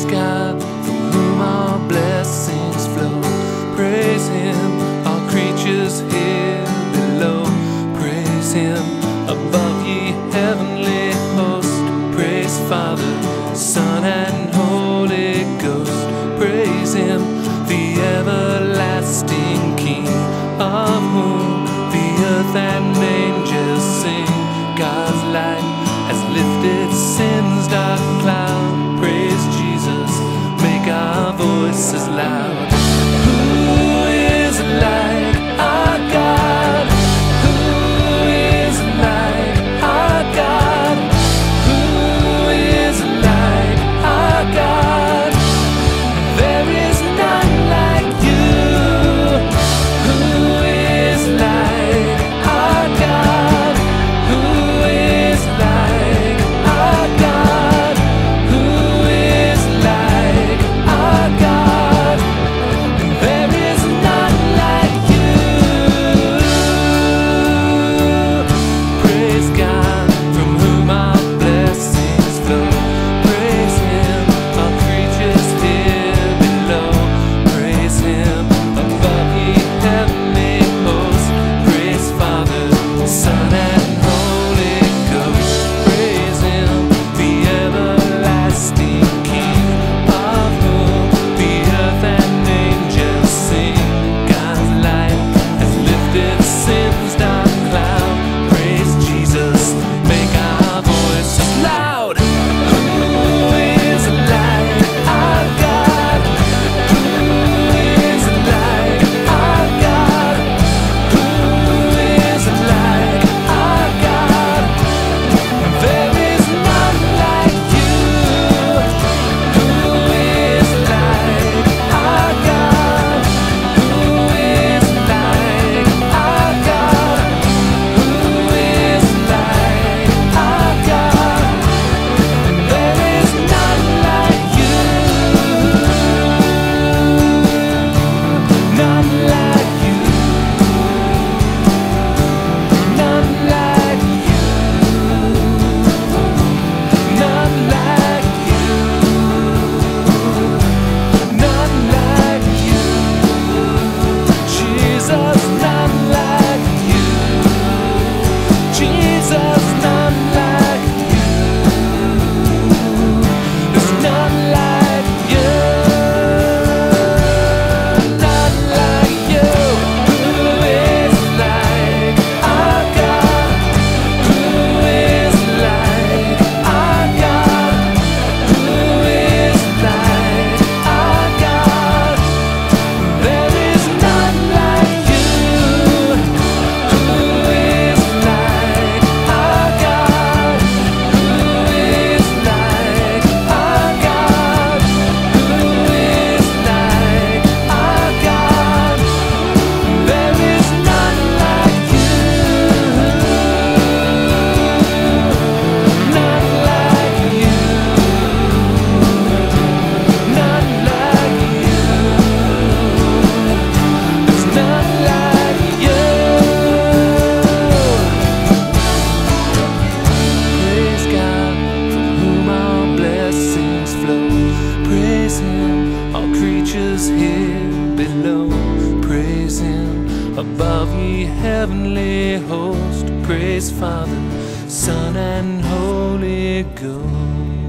God, from whom all blessings flow. Praise Him, all creatures here below. Praise Him, above ye heavenly host. Praise Father, Son, and Holy Ghost. Praise Him, the everlasting King, of whom the earth and angels sing. God's light has lifted sin's dark cloud. Praise Jesus, make our voices loud. Who is like our God? Who is like our God? Who is like our God? There is none like you. Who is like our God? Who is like our God? Who is like our God? There is none like you. Praise God, from whom our blessings flow. Praise Him, all creatures here below. Praise Him, above ye heavenly hosts. Praise Father, Son, and Holy Ghost. Praise Him, the everlasting King, of whom the earth and angels sing. God's light has lifted sin's dark cloud. Praise Jesus, make our voices loud. Who is like our God? Who is like our God? Who is like our God? There is none like you. Who is like our God? Who is like our God? Who is like our God? There is none like you. None like you. None like you. None like you. None like you. Jesus, none like you. Jesus, none like you. There's none like you. None like you. Who is like our God? Who is like our God? Who is like our God? There is none like you. Who is like our God? Who is like our God? Who is like our God? There is none like you. None like you. None like you. There's none like you. Praise God, from whom all blessings flow. Praise Him, all creatures here below. Praise Him, above ye heavenly host. Praise Father, Son, and Holy Ghost.